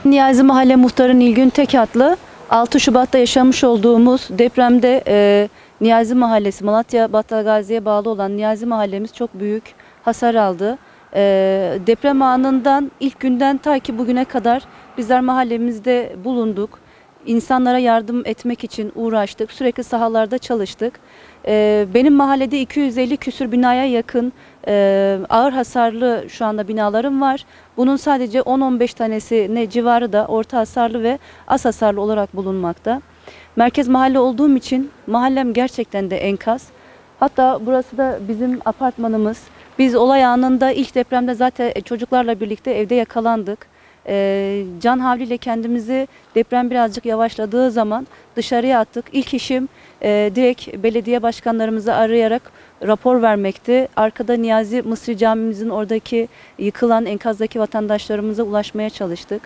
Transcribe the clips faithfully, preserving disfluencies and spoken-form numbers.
Niyazi Mahalle Muhtarı Nilgün Tekatlı, altı Şubat'ta yaşamış olduğumuz depremde e, Niyazi Mahallesi, Malatya Battalgazi'ye bağlı olan Niyazi Mahallemiz çok büyük hasar aldı. E, deprem anından ilk günden ta ki bugüne kadar bizler mahallemizde bulunduk. İnsanlara yardım etmek için uğraştık. Sürekli sahalarda çalıştık. Ee, benim mahallede iki yüz elli küsür binaya yakın e, ağır hasarlı şu anda binalarım var. Bunun sadece on on beş tanesi ne civarı da orta hasarlı ve az hasarlı olarak bulunmakta. Merkez mahalle olduğum için mahallem gerçekten de enkaz. Hatta burası da bizim apartmanımız. Biz olay anında ilk depremde zaten çocuklarla birlikte evde yakalandık. E, can havliyle kendimizi deprem birazcık yavaşladığı zaman dışarıya attık. İlk işim e, direkt belediye başkanlarımızı arayarak rapor vermekti. Arkada Niyazi Mısri Camimizin oradaki yıkılan enkazdaki vatandaşlarımıza ulaşmaya çalıştık.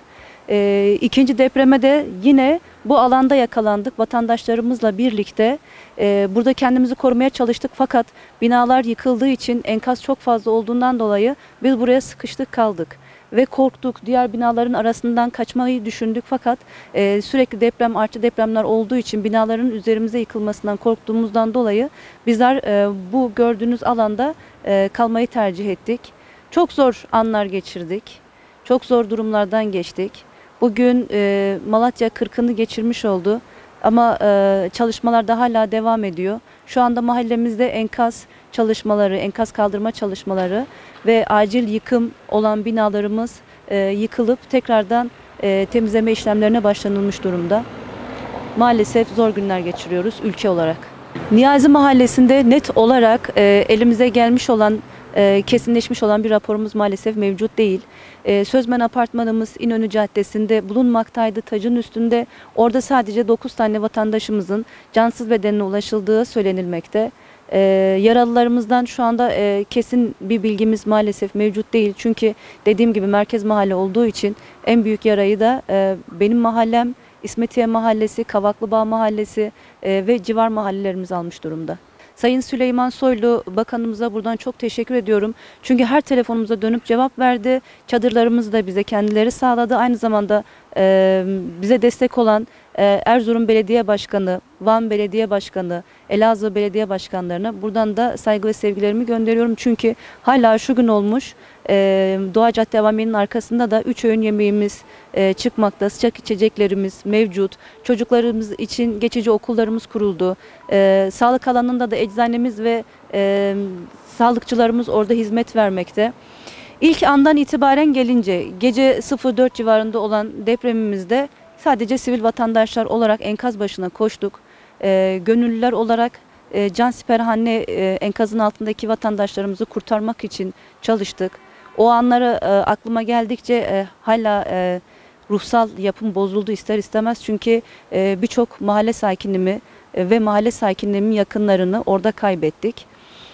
E, ikinci depreme de yine bu alanda yakalandık. Vatandaşlarımızla birlikte e, burada kendimizi korumaya çalıştık. Fakat binalar yıkıldığı için enkaz çok fazla olduğundan dolayı biz buraya sıkıştık kaldık. Ve korktuk. Diğer binaların arasından kaçmayı düşündük fakat e, sürekli deprem, artçı depremler olduğu için binaların üzerimize yıkılmasından korktuğumuzdan dolayı bizler e, bu gördüğünüz alanda e, kalmayı tercih ettik. Çok zor anlar geçirdik. Çok zor durumlardan geçtik. Bugün e, Malatya kırkını geçirmiş oldu ama e, çalışmalar da hala devam ediyor. Şu anda mahallemizde enkaz çalışmaları, enkaz kaldırma çalışmaları ve acil yıkım olan binalarımız e, yıkılıp tekrardan e, temizleme işlemlerine başlanılmış durumda. Maalesef zor günler geçiriyoruz ülke olarak. Niyazi Mahallesi'nde net olarak e, elimize gelmiş olan, e, kesinleşmiş olan bir raporumuz maalesef mevcut değil. E, Sözmen Apartmanımız İnönü Caddesi'nde bulunmaktaydı, tacın üstünde. Orada sadece dokuz tane vatandaşımızın cansız bedenine ulaşıldığı söylenilmekte. Ee, yaralılarımızdan şu anda e, kesin bir bilgimiz maalesef mevcut değil. Çünkü dediğim gibi merkez mahalle olduğu için en büyük yarayı da e, benim mahallem, İsmetiye Mahallesi, Kavaklıbağ Mahallesi e, ve civar mahallelerimiz almış durumda. Sayın Süleyman Soylu Bakanımıza buradan çok teşekkür ediyorum. Çünkü her telefonumuza dönüp cevap verdi. Çadırlarımızı da bize kendileri sağladı. Aynı zamanda e, bize destek olan e, Erzurum Belediye Başkanı, Van Belediye Başkanı, Elazığ Belediye Başkanlarına buradan da saygı ve sevgilerimi gönderiyorum. Çünkü hala şu gün olmuş e, Doğa Cadde Avamiye'nin arkasında da üç öğün yemeğimiz e, çıkmakta. Sıcak içeceklerimiz mevcut. Çocuklarımız için geçici okullarımız kuruldu. E, sağlık alanında da eczanemiz ve e, sağlıkçılarımız orada hizmet vermekte. İlk andan itibaren gelince gece dört civarında olan depremimizde sadece sivil vatandaşlar olarak enkaz başına koştuk. E, gönüllüler olarak e, cansiperhane e, enkazın altındaki vatandaşlarımızı kurtarmak için çalıştık. O anları e, aklıma geldikçe e, hala e, ruhsal yapım bozuldu ister istemez. Çünkü e, birçok mahalle sakinimi e, ve mahalle sakinlerimin yakınlarını orada kaybettik.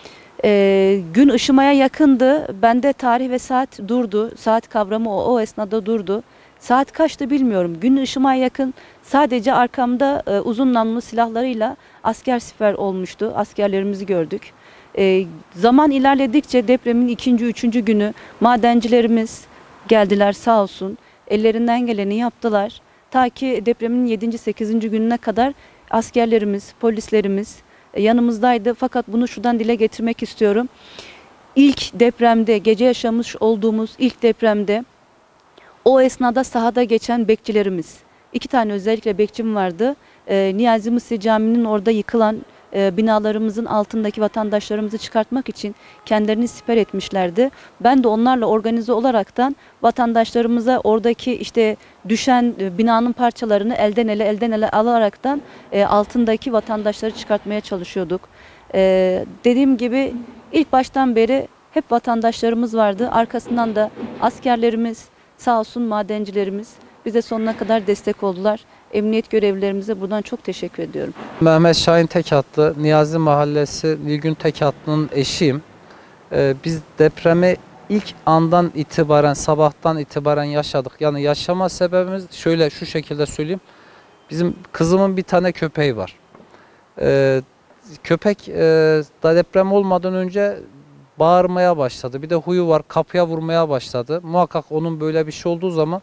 E, gün ışımaya yakındı. Bende tarih ve saat durdu. Saat kavramı o, o esnada durdu. Saat kaçtı bilmiyorum. Gün ışımaya yakın sadece arkamda e, uzun namlulu silahlarıyla asker siper olmuştu. Askerlerimizi gördük. E, zaman ilerledikçe depremin ikinci, üçüncü günü madencilerimiz geldiler sağ olsun. Ellerinden geleni yaptılar. Ta ki depremin yedinci, sekizinci gününe kadar askerlerimiz, polislerimiz e, yanımızdaydı. Fakat bunu şuradan dile getirmek istiyorum. İlk depremde, gece yaşamış olduğumuz ilk depremde o esnada sahada geçen bekçilerimiz, iki tane özellikle bekçim vardı. E, Niyazi Mısri Camii'nin orada yıkılan e, binalarımızın altındaki vatandaşlarımızı çıkartmak için kendilerini siper etmişlerdi. Ben de onlarla organize olaraktan vatandaşlarımıza oradaki işte düşen e, binanın parçalarını elden ele elden ele alaraktan e, altındaki vatandaşları çıkartmaya çalışıyorduk. E, dediğim gibi ilk baştan beri hep vatandaşlarımız vardı. Arkasından da askerlerimiz, sağ olsun madencilerimiz bize sonuna kadar destek oldular. Emniyet görevlilerimize buradan çok teşekkür ediyorum. Mehmet Şahin Tekatlı, Niyazi Mahallesi Nilgün Tekatlı'nın eşiyim. Ee, biz depremi ilk andan itibaren, sabahtan itibaren yaşadık. Yani yaşama sebebimiz şöyle, şu şekilde söyleyeyim. Bizim kızımın bir tane köpeği var. Ee, köpek e, deprem olmadan önce bağırmaya başladı. Bir de huyu var, kapıya vurmaya başladı. Muhakkak onun böyle bir şey olduğu zaman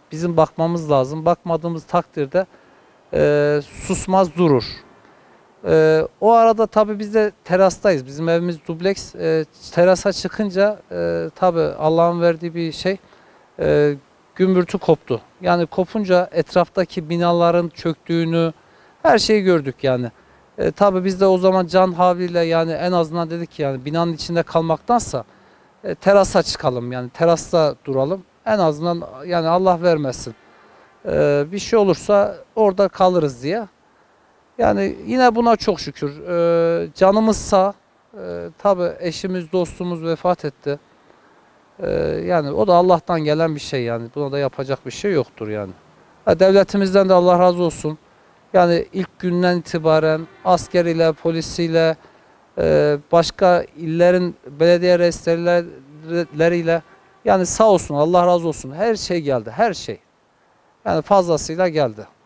bizim bakmamız lazım. Bakmadığımız takdirde e, susmaz durur. E, o arada tabii biz de terastayız. Bizim evimiz dubleks. E, terasa çıkınca e, tabii Allah'ın verdiği bir şey, e, gümbürtü koptu. Yani kopunca etraftaki binaların çöktüğünü, her şeyi gördük yani. E, tabii biz de o zaman can havliyle, yani en azından dedik ki yani binanın içinde kalmaktansa e, terasa çıkalım, yani terasta duralım. En azından yani Allah vermesin, e, bir şey olursa orada kalırız diye. Yani yine buna çok şükür. E, canımız sağ. E, tabii eşimiz, dostumuz vefat etti. E, yani o da Allah'tan gelen bir şey yani. Buna da yapacak bir şey yoktur yani. Ha, devletimizden de Allah razı olsun. Yani ilk günden itibaren askeriyle, polisiyle, e, başka illerin belediye reisleriyle, yani sağ olsun, Allah razı olsun, her şey geldi, her şey. Yani fazlasıyla geldi.